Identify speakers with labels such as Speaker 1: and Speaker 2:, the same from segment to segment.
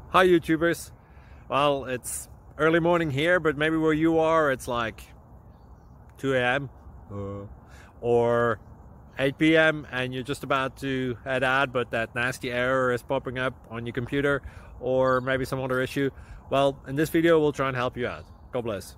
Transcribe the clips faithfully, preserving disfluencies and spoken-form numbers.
Speaker 1: Hi YouTubers. Well, it's early morning here, but maybe where you are it's like two A M Uh, or eight P M and you're just about to head out, but that nasty error is popping up on your computer, or maybe some other issue. Well, in this video we'll try and help you out. God bless.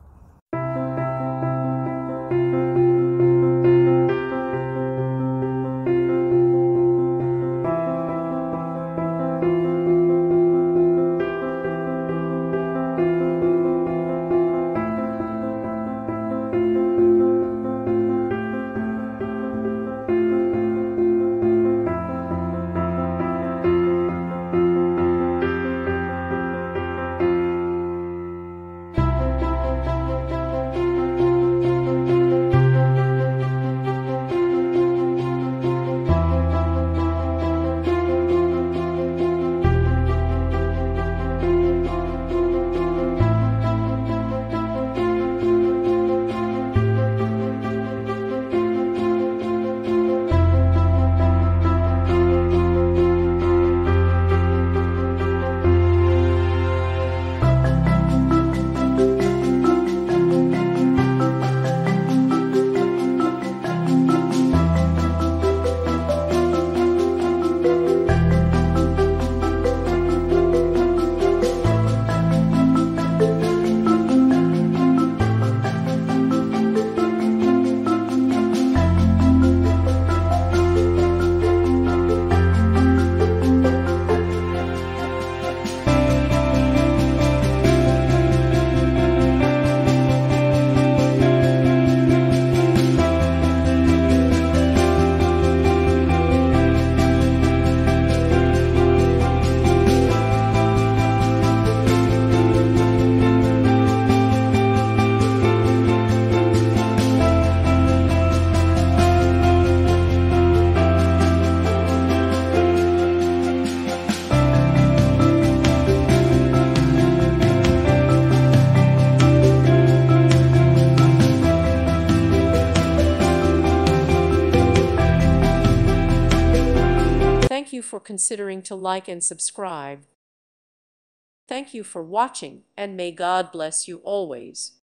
Speaker 2: Thank you for considering to like and subscribe. Thank you for watching, and may God bless you always.